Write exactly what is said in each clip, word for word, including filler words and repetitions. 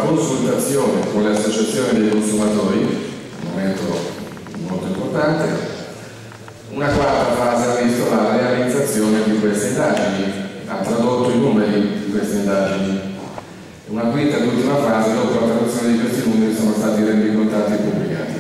consultazione con le associazioni dei consumatori, un momento molto importante. Una quarta fase ha visto la realizzazione di queste indagini, ha tradotto i numeri di queste indagini. Una quinta e ultima fase, dopo la traduzione di questi numeri, sono stati rendicontati e pubblicati.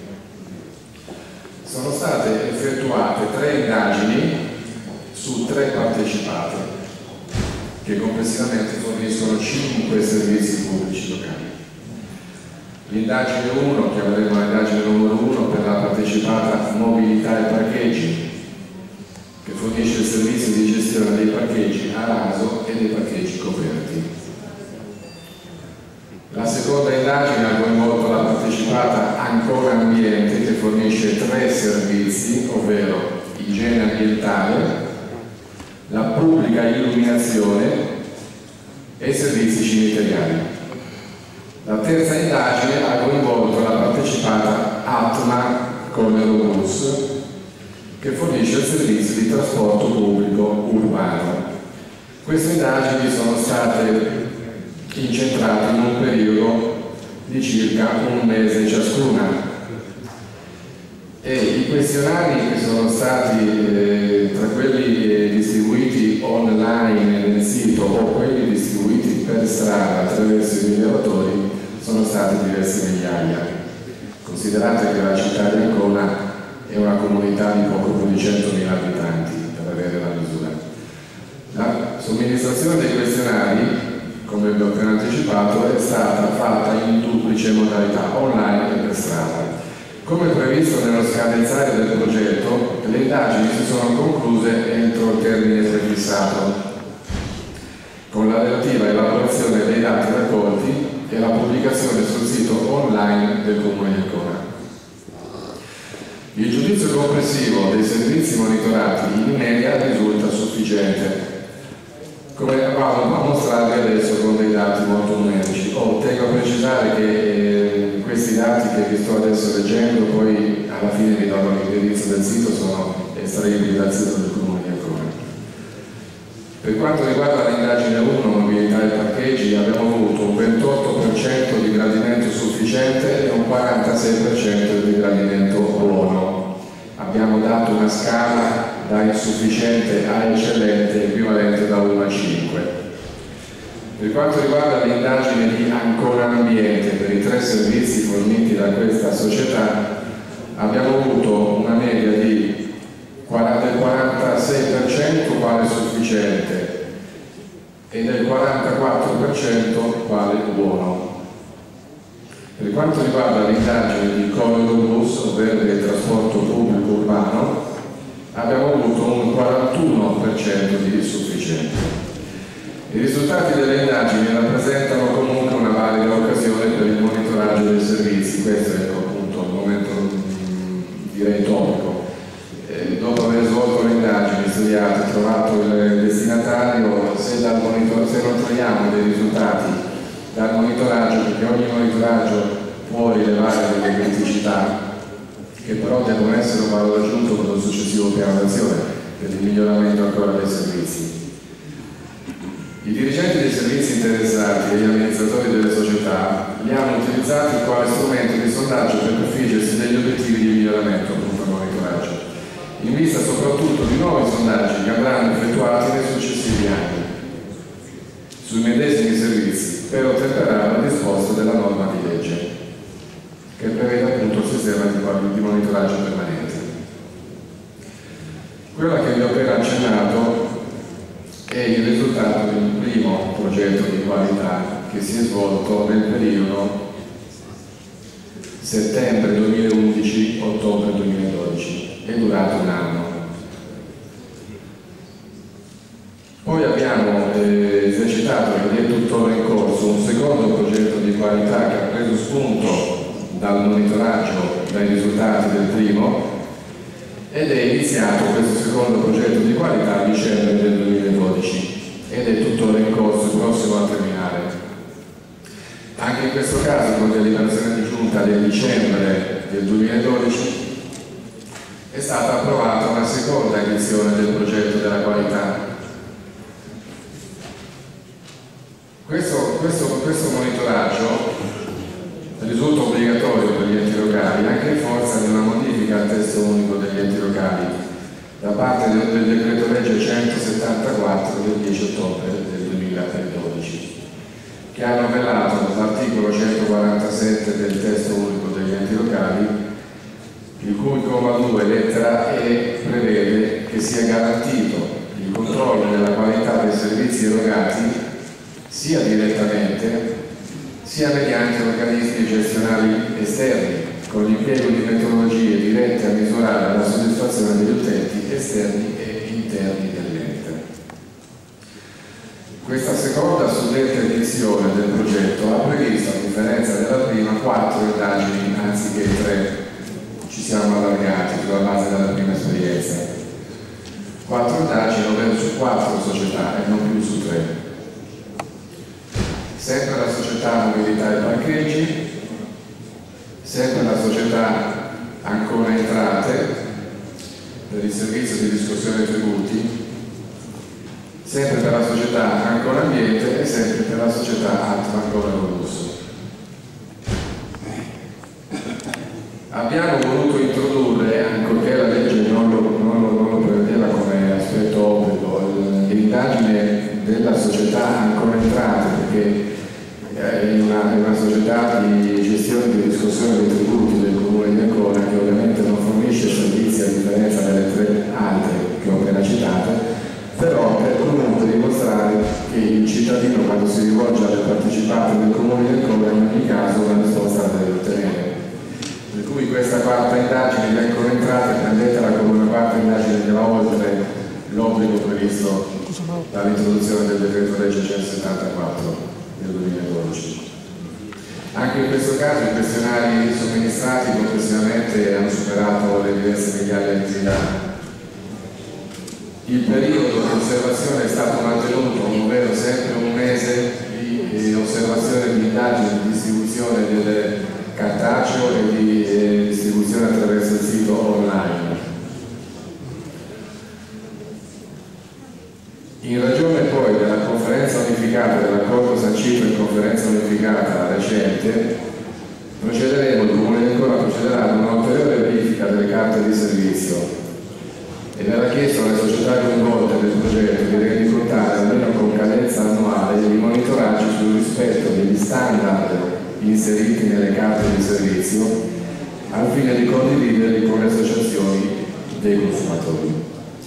Sono state effettuate tre indagini su tre partecipate, che complessivamente forniscono cinque servizi pubblici locali. L'indagine uno, chiameremo l'indagine numero uno, per la partecipata mobilità e parcheggi, che fornisce il servizio di gestione dei parcheggi a raso e dei parcheggi coperti. La seconda indagine ha coinvolto la partecipata Ancora Ambiente, che fornisce tre servizi, ovvero igiene ambientale, la pubblica illuminazione e i servizi cimiteriali. La terza indagine ha coinvolto la partecipata Atma Collerobus, che fornisce il servizio di trasporto pubblico urbano. Queste indagini sono state incentrate in un periodo di circa un mese ciascuna. E i questionari che sono stati eh, tra quelli eh, distribuiti online nel sito o quelli distribuiti per strada attraverso i rilevatori sono stati diverse migliaia. Considerate che la città di Ancona è una comunità di poco più di centomila abitanti, per avere la misura. La somministrazione dei questionari, come vi ho appena anticipato, è stata fatta in duplice modalità, online e per strada. Come previsto nello scadenzario del progetto, le indagini si sono concluse entro il termine prefissato, con la relativa elaborazione dei dati raccolti e la pubblicazione sul sito online del Comune di Ancona. Il giudizio complessivo dei servizi monitorati in media risulta sufficiente. Come vado a mostrarvi adesso con dei dati molto numerici. Oh, tengo a precisare che eh, questi dati che vi sto adesso leggendo, poi alla fine vi darò l'indirizzo del sito, sono estraibili dal sito del Comune di Ancona. Per quanto riguarda l'indagine uno, mobilità e parcheggi, abbiamo avuto un ventotto per cento di gradimento sufficiente e un quarantasei per cento di gradimento buono. Abbiamo dato una scala da insufficiente a eccellente equivalente da uno a cinque. Per quanto riguarda l'indagine di Ancora Ambiente per i tre servizi forniti da questa società, abbiamo avuto una media di del quarantasei per cento quale sufficiente e del quarantaquattro per cento quale buono. Per quanto riguarda l'indagine di Collerobus, ovvero del trasporto pubblico urbano, abbiamo avuto un quarantuno per cento di sufficiente. I risultati delle indagini rappresentano comunque una valida occasione per il monitoraggio dei servizi. Questo è appunto il momento, direi, topico. Eh, dopo aver svolto le indagini, studiato, trovato il destinatario, se, dal monitor- se non troviamo dei risultati dal monitoraggio, perché ogni monitoraggio può rilevare delle criticità che però devono essere un valore aggiunto con il successivo piano d'azione per il miglioramento ancora dei servizi. I dirigenti dei servizi interessati e gli amministratori delle società li hanno utilizzati quale strumento di sondaggio per prefiggersi degli obiettivi di miglioramento, appunto, al monitoraggio, in vista soprattutto di nuovi sondaggi che andranno effettuati nei successivi anni sui medesimi servizi per ottemperare la risposta della norma di legge, che prevede appunto il sistema di monitoraggio permanente. Quella che vi ho appena accennato è il risultato di un primo progetto di qualità che si è svolto nel periodo settembre duemilaundici ottobre duemiladodici, è durato un anno. Poi abbiamo eh, esercitato, ed è tuttora in corso, un secondo progetto di qualità che ha preso spunto dal monitoraggio, dai risultati del primo, ed è iniziato questo secondo progetto di qualità a dicembre del duemiladodici ed è tuttora in corso, prossimo a terminare. Anche in questo caso, con deliberazione di giunta del dicembre del duemiladodici, è stata approvata una seconda edizione del progetto della qualità. Questo, questo, questo monitoraggio risulta obbligatorio per gli enti locali anche in forza di una modifica al testo unico degli enti locali da parte del, del decreto legge centosettantaquattro del dieci ottobre del duemiladodici, che ha novellato l'articolo centoquarantasette del testo unico degli enti locali, il cui comma due lettera E prevede che sia garantito il controllo della qualità dei servizi erogati sia direttamente sia mediante organismi gestionali esterni, con l'impiego di metodologie dirette a misurare la soddisfazione degli utenti esterni e interni dell'ente. Questa seconda suddetta edizione del progetto ha previsto, a differenza della prima, quattro indagini anziché tre. Ci siamo allargati sulla base della prima esperienza. Quattro indagini, ovvero su quattro società e non più su tre. Sempre la società Mobilità e Parcheggi, sempre la società Ancora Entrate per il servizio di riscossione tributi, sempre per la società Ancora Ambiente e sempre per la società Atma Ancora Russo. Abbiamo voluto introdurre, ancorché la legge non lo, non lo, non lo prevedeva come aspetto obbligo, l'indagine della società Ancora Entrate, perché è una, è una società di gestione di riscossione dei tributi del Comune di Ancona, che ovviamente non fornisce servizi a differenza delle tre altre che ho appena citato, però per comunque dimostrare che il cittadino, quando si rivolge alle partecipate del Comune di Ancona, in ogni caso una risposta la deve ottenere. Per cui questa quarta indagine di Ancora Entrate prendetela come una quarta indagine che va oltre l'obbligo previsto dall'introduzione del decreto legge centosettantaquattro del duemiladodici. Anche in questo caso i questionari somministrati complessivamente hanno superato le diverse migliaia di unità. Il periodo di osservazione è stato mantenuto, ovvero sempre un mese di osservazione di indagine di distribuzione del cartaceo e di eh, distribuzione attraverso il sito online. In ragione poi della conferenza unificata, dell'accordo sancito in conferenza unificata recente, procederemo, il Comune di Ancona procederà ad un'ulteriore verifica delle carte di servizio e verrà chiesto alle società coinvolte del progetto di rendicontare almeno con cadenza annuale i monitoraggi sul rispetto degli standard inseriti nelle carte di servizio al fine di condividerli con le associazioni dei consumatori.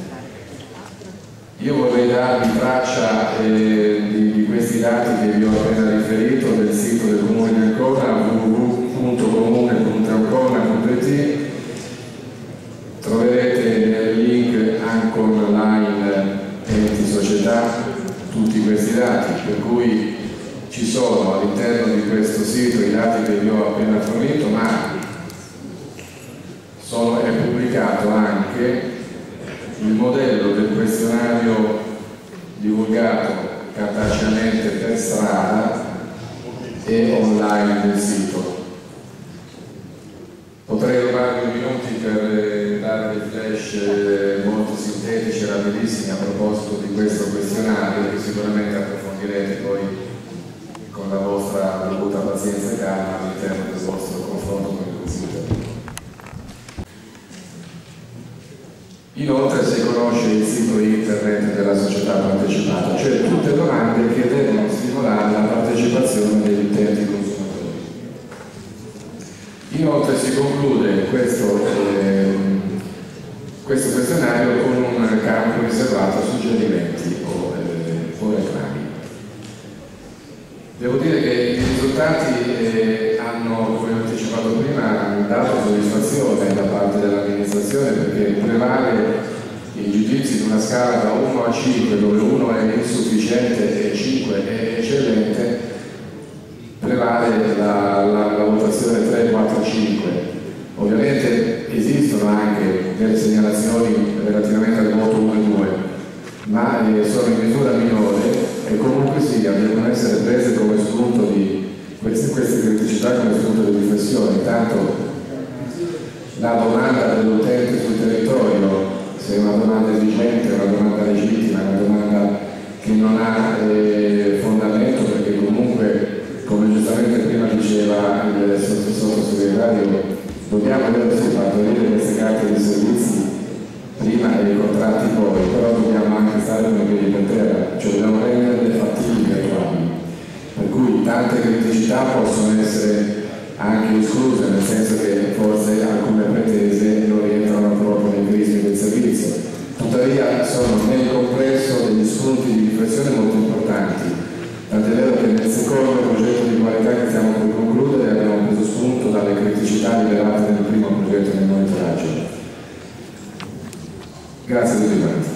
Io vorrei darvi traccia eh, di, di questi dati che vi ho appena riferito del sito del Comune di Ancona, w w w punto comune punto ancona punto i t. Troverete nel link Ancon Online enti società tutti questi dati, per cui ci sono all'interno di questo sito i dati che vi ho appena fornito, ma sono, è pubblicato anche il modello del questionario divulgato cartaceamente per strada e online del sito. Potrei rubarvi minuti per dare dei flash molto sintetici e rapidissimi a proposito di questo questionario, che sicuramente approfondirete poi con la vostra dovuta pazienza e calma all'interno del vostro confronto con il computer. Inoltre si conosce il sito internet della società partecipata, cioè tutte domande che devono stimolare la partecipazione degli utenti consumatori. Inoltre si conclude questo, eh, questo questionario con un campo riservato a suggerimenti o, eh, o reclami. Devo dire che i risultati eh, hanno, come ho anticipato prima, dato soddisfazione da parte dell'amministrazione, perché prevale i giudizi di una scala da uno a cinque, dove uno è insufficiente e cinque è eccellente, prevale la, la, la votazione tre, quattro, cinque. Ovviamente esistono anche delle segnalazioni relativamente al voto uno e due, ma eh, sono in misura minore e comunque sia devono essere prese come spunto di queste, queste criticità, come spunto di riflessione. Intanto la domanda dell'utente sul territorio, se è una domanda esigente, una domanda legittima, una domanda che non ha eh, fondamento, perché comunque, come giustamente giustamente prima diceva il sottosegretario, dobbiamo avere partorire queste carte di servizi prima e i contratti poi, però dobbiamo anche stare con i piedi per terra, cioè dobbiamo renderle fattibili e attuali. Per cui tante criticità possono essere anche escluse, nel senso che forse alcune pretese non rientrano proprio nei crismi del servizio. Tuttavia sono nel complesso degli spunti di riflessione molto importanti, tant'è vero che nel secondo progetto di qualità che stiamo per concludere abbiamo preso spunto dalle criticità rilevate nel primo progetto di monitoraggio. Grazie a tutti quanti.